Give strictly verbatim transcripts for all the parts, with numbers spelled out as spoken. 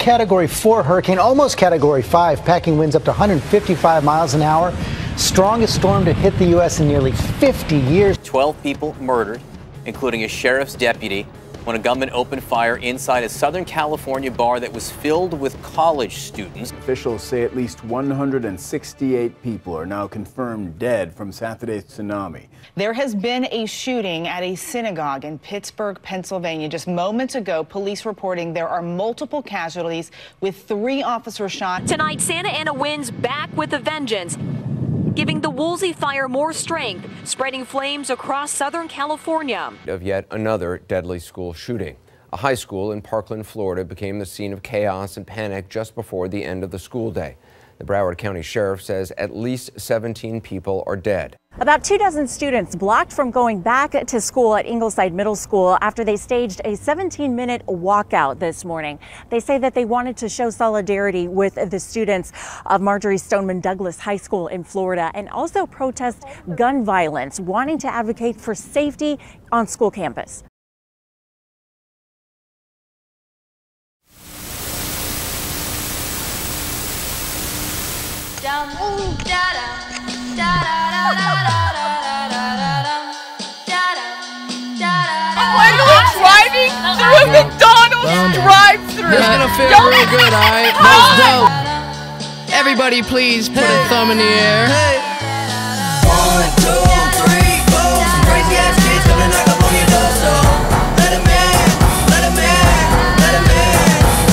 Category four hurricane, almost Category five, packing winds up to one hundred fifty-five miles an hour. Strongest storm to hit the U S in nearly fifty years. twelve people murdered, including a sheriff's deputy, when a gunman opened fire inside a Southern California bar that was filled with college students. Officials say at least one hundred sixty-eight people are now confirmed dead from Saturday's tsunami. There has been a shooting at a synagogue in Pittsburgh, Pennsylvania. Just moments ago, police reporting there are multiple casualties with three officers shot. Tonight, Santa Ana winds back with a vengeance, giving the Woolsey fire more strength, spreading flames across Southern California. Of yet another deadly school shooting. A high school in Parkland, Florida became the scene of chaos and panic just before the end of the school day. The Broward County Sheriff says at least seventeen people are dead. About two dozen students blocked from going back to school at Ingleside Middle School after they staged a seventeen minute walkout this morning. They say that they wanted to show solidarity with the students of Marjorie Stoneman Douglas High School in Florida and also protest gun violence, wanting to advocate for safety on school campus. Finally driving through a McDonald's drive-thru. It's gonna feel really good, alright? Let's go. Everybody please put a thumb in the air. One, two, three, four. Some crazy ass kids coming knock up on your door, so let 'em in, let 'em in, let 'em in.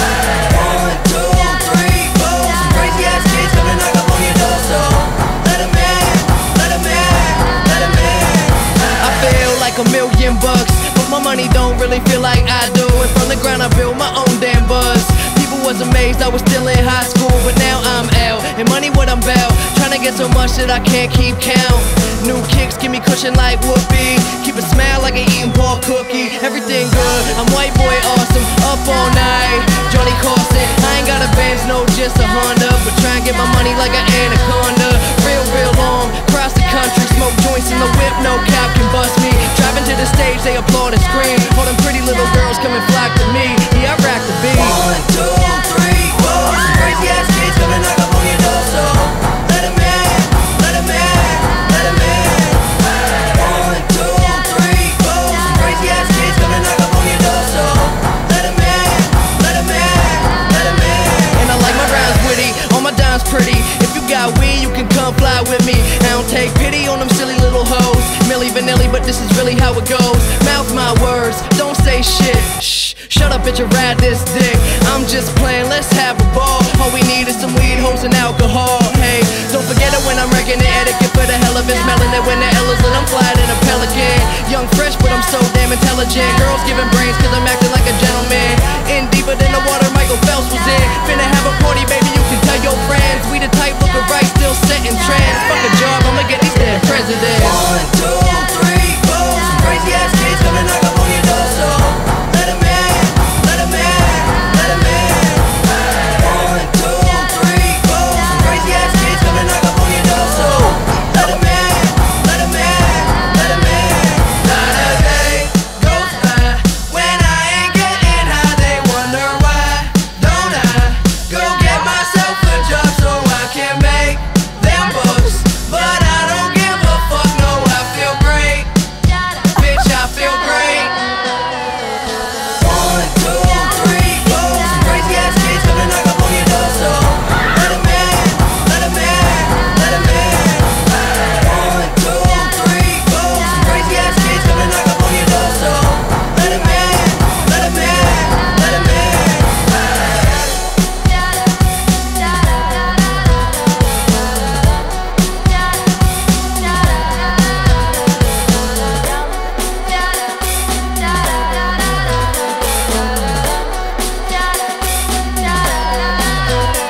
One, two, three, four. Some crazy ass kids coming knock up on your door, so let 'em in, let 'em in, let 'em in. I feel like a million bucks, but my money don't really feel like I do. And from the ground I built my own damn buzz. People was amazed I was still in high school, but now I'm out. And money what I'm about, trying to get so much that I can't keep count. New kicks give me cushion like whoopee. Keep a smile like an eating ball cookie. Everything good, I'm white boy awesome. Up all night, Johnny Carson. I ain't got a Benz, no just a Honda, but try and get my money like an anaconda. Real, real long, across the country. Smoke joints in the whip, no cop can bust me. Driving to the stage, they applaud and scream. All them pretty little girls come and flock to me. Yeah, I rock the beat. One, two, three, four. Some crazy ass kids coming knock up on your door, so let 'em in, let 'em in, let 'em in. One, two, three, four. Some crazy ass kids coming knock up on your door, so let 'em in, let 'em in, let 'em in. And I like my rhymes witty, all my dimes pretty. If you got weed, you can come fly with me. I don't take pity on them silly little hoes. Milli Vanilli, but this is really how it goes. Mouth my words, don't say shit. Shh, shut up, bitch, and ride this dick. I'm just playing, let's have a ball. All we need is some weed, hoes, and alcohol. Hey, don't forget it when I'm wrecking the etiquette for the hell of it. Smelling it when the L is lit, I'm flying in a pelican. Young, fresh, but I'm so damn intelligent. Girls giving brains, cause I'm acting like a gentleman. In deeper than the water Michael Phelps was in. Finna have a party, baby, you can tell your friends. We the type looking right, still setting trends. Fuck a job, I'ma get these damn presidents. One, two, three, four. Some crazy ass kids coming knock up on your door, so let 'em in, let 'em in, let 'em in. One, two, three, four. Some crazy ass kids coming knock up on your door, so let 'em in, let 'em in, let 'em in. Not a day goes by when I ain't getting high. They wonder why don't I go get myself a job so I can make them bucks. But I don't give a fuck, no, I feel great. Bitch, I feel great. One, two, three, four. Some crazy ass kids coming knock up on your door, so let 'em in, let 'em in, let 'em in. One, two, three, four. Some crazy ass kids coming knock up on your door, so let 'em in, let 'em in, let 'em in.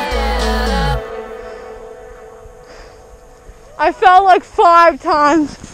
I fell like five times.